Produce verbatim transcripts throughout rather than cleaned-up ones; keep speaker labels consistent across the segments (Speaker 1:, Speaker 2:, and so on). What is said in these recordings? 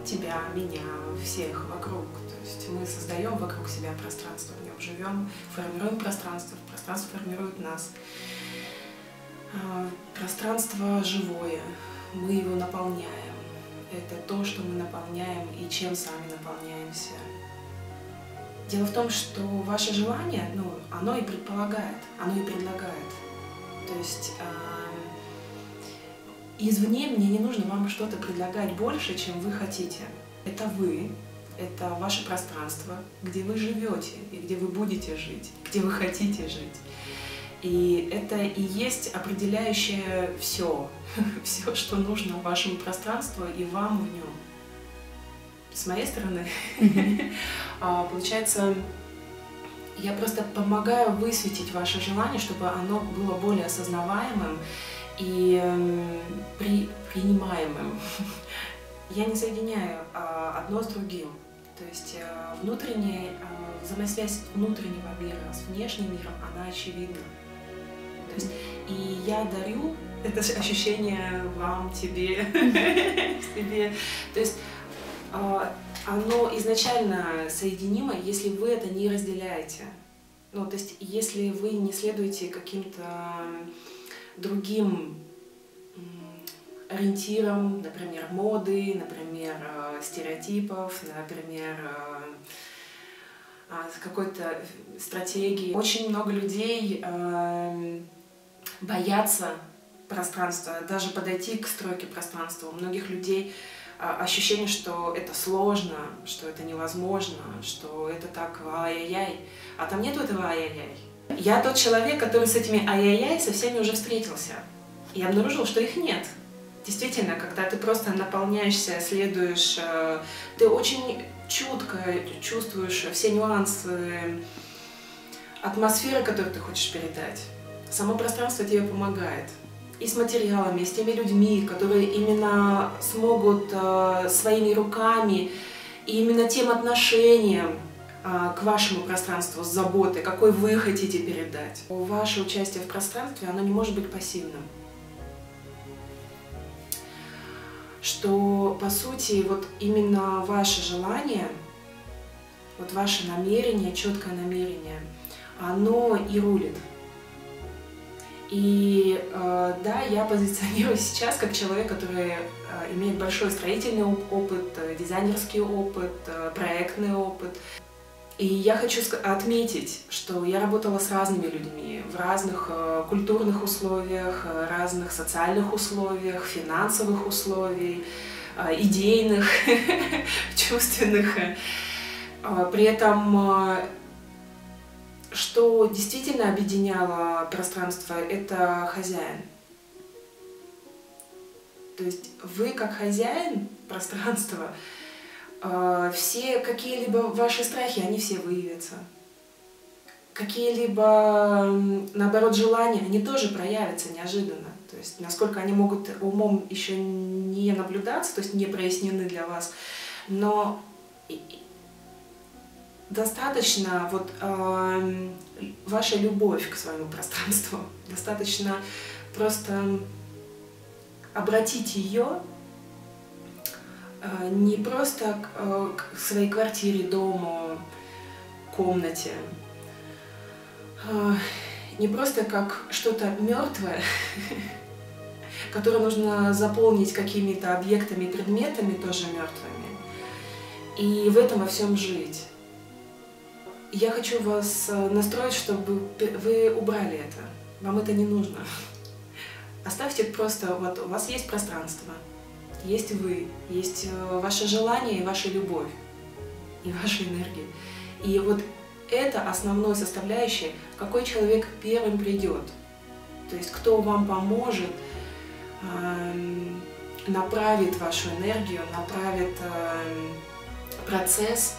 Speaker 1: тебя, меня, всех вокруг. То есть мы создаем вокруг себя пространство, в нем живем, формируем пространство, пространство формирует нас. Пространство живое, мы его наполняем. Это то, что мы наполняем и чем сами наполняемся. Дело в том, что ваше желание, ну, оно и предполагает, оно и предлагает. То есть э, извне мне не нужно вам что-то предлагать больше, чем вы хотите. Это вы, это ваше пространство, где вы живете и где вы будете жить, где вы хотите жить. И это и есть определяющее все, все, что нужно вашему пространству и вам в нем. С моей стороны, получается, я просто помогаю высветить ваше желание, чтобы оно было более осознаваемым и при, принимаемым. Я не соединяю одно с другим. То есть внутренняя взаимосвязь внутреннего мира с внешним миром, она очевидна. То есть, и я дарю это ощущение вам, тебе, себе. То есть оно изначально соединимо, если вы это не разделяете. Ну, то есть если вы не следуете каким-то другим ориентирам, например, моды, например, стереотипов, например, какой-то стратегии. Очень много людей боятся пространства, даже подойти к стройке пространства. У многих людей ощущение, что это сложно, что это невозможно, что это так ай-яй-яй. А там нету этого ай-яй-яй. Я тот человек, который с этими ай-яй-яй со всеми уже встретился. И обнаружил, что их нет. Действительно, когда ты просто наполняешься, следуешь, ты очень чутко чувствуешь все нюансы атмосферы, которую ты хочешь передать. Само пространство тебе помогает. И с материалами, и с теми людьми, которые именно смогут э, своими руками и именно тем отношением э, к вашему пространству с заботой, какой вы хотите передать. Ваше участие в пространстве, оно не может быть пассивным. Что, по сути, вот именно ваше желание, вот ваше намерение, четкое намерение, оно и рулит. И э, да, я позиционирую сейчас как человек, который э, имеет большой строительный опыт, э, дизайнерский опыт, э, проектный опыт. И я хочу отметить, что я работала с разными людьми в разных э, культурных условиях, э, разных социальных условиях, финансовых условиях, э, идейных, чувственных. При этом что действительно объединяло пространство, это хозяин. То есть вы как хозяин пространства, все какие-либо ваши страхи, они все выявятся. Какие-либо, наоборот, желания, они тоже проявятся неожиданно. То есть насколько они могут умом еще не наблюдаться, то есть не прояснены для вас, но достаточно вот э, ваша любовь к своему пространству, достаточно просто обратить ее э, не просто к, э, к своей квартире, дому, комнате, э, не просто как что-то мертвое, которое нужно заполнить какими-то объектами, предметами тоже мертвыми, и в этом во всем жить. Я хочу вас настроить, чтобы вы убрали это. Вам это не нужно. Оставьте просто, вот у вас есть пространство, есть вы, есть ваше желание и ваша любовь, и ваша энергия. И вот это основной составляющей, какой человек первым придет. То есть кто вам поможет, направит вашу энергию, направит процесс,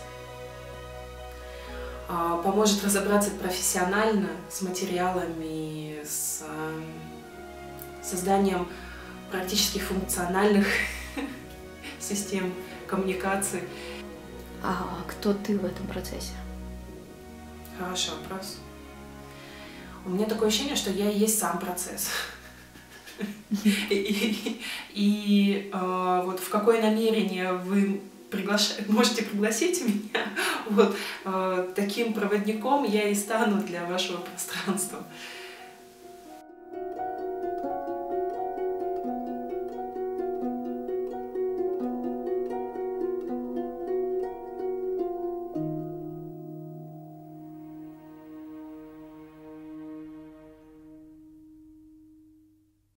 Speaker 1: поможет разобраться профессионально с материалами, с созданием практически функциональных систем коммуникации.
Speaker 2: А кто ты в этом процессе?
Speaker 1: Хороший вопрос. У меня такое ощущение, что я и есть сам процесс. И, и, и э, вот в какое намерение вы приглашаю, можете пригласить меня. Вот, таким проводником я и стану для вашего пространства.